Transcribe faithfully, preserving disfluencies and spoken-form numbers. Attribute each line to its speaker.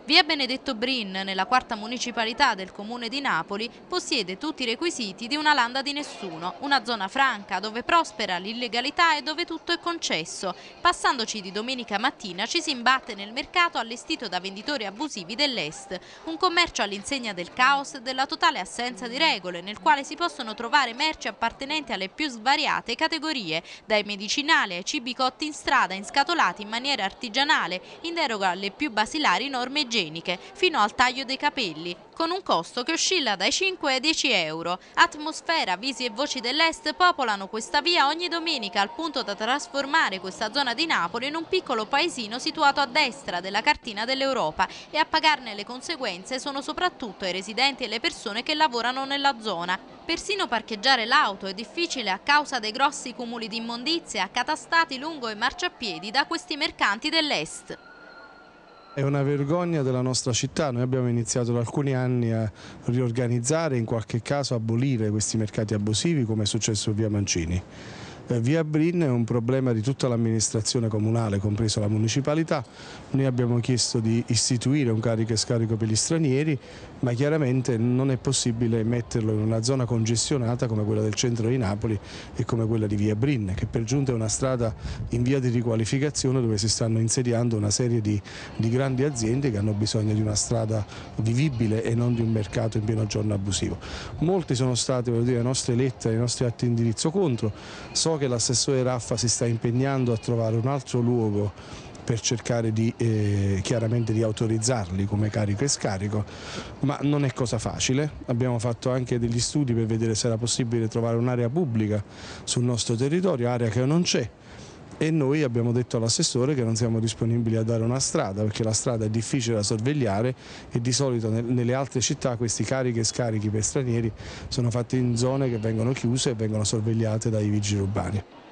Speaker 1: Via Benedetto Brin, nella quarta municipalità del comune di Napoli, possiede tutti i requisiti di una landa di nessuno, una zona franca dove prospera l'illegalità e dove tutto è concesso. Passandoci di domenica mattina ci si imbatte nel mercato allestito da venditori abusivi dell'Est, un commercio all'insegna del caos e della totale assenza di regole, nel quale si possono trovare merci appartenenti alle più svariate categorie, dai medicinali ai cibi cotti in strada, inscatolati in maniera artigianale, in deroga alle più basilari norme igieniche, fino al taglio dei capelli, con un costo che oscilla dai cinque ai dieci euro. Atmosfera, visi e voci dell'Est popolano questa via ogni domenica, al punto da trasformare questa zona di Napoli in un piccolo paesino situato a destra della cartina dell'Europa, e a pagarne le conseguenze sono soprattutto i residenti e le persone che lavorano nella zona. Persino parcheggiare l'auto è difficile a causa dei grossi cumuli di immondizie accatastati lungo i marciapiedi da questi mercanti dell'Est.
Speaker 2: È una vergogna della nostra città. Noi abbiamo iniziato da alcuni anni a riorganizzare e in qualche caso abolire questi mercati abusivi, come è successo a Via Mancini. Via Brin è un problema di tutta l'amministrazione comunale, compreso la municipalità. Noi abbiamo chiesto di istituire un carico e scarico per gli stranieri, ma chiaramente non è possibile metterlo in una zona congestionata come quella del centro di Napoli e come quella di Via Brin, che per giunta è una strada in via di riqualificazione dove si stanno insediando una serie di, di grandi aziende che hanno bisogno di una strada vivibile e non di un mercato in pieno giorno abusivo. Molti sono state, voglio dire, le nostre lettere, i nostri atti di indirizzo contro. So che l'assessore Raffa si sta impegnando a trovare un altro luogo per cercare di, eh, chiaramente di autorizzarli come carico e scarico, ma non è cosa facile. Abbiamo fatto anche degli studi per vedere se era possibile trovare un'area pubblica sul nostro territorio, area che non c'è. E noi abbiamo detto all'assessore che non siamo disponibili a dare una strada, perché la strada è difficile da sorvegliare e di solito nelle altre città questi carichi e scarichi per stranieri sono fatti in zone che vengono chiuse e vengono sorvegliate dai vigili urbani.